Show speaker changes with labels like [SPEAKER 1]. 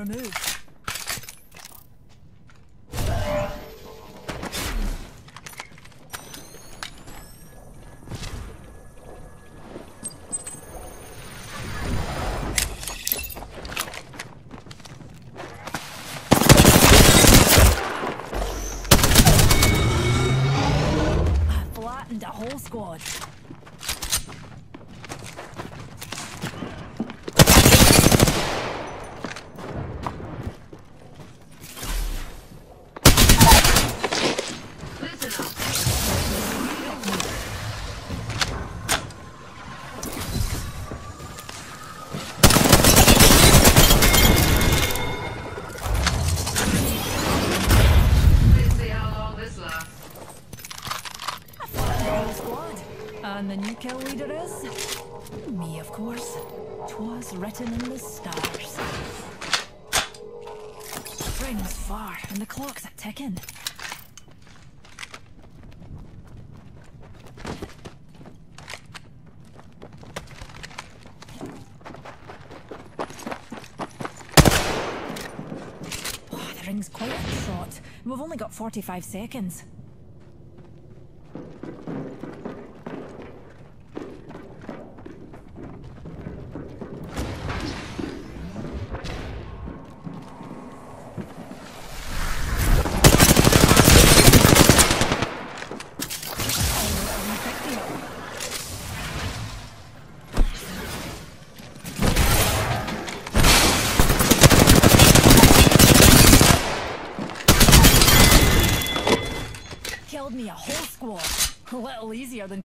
[SPEAKER 1] removed. I flattened a whole squad. And the new kill leader is? Me, of course. 'Twas written in the stars. Ring's far, and the clock's a-ticking. Oh, the ring's quite a trot. We've only got 45 seconds. Killed me a whole squad. A little easier than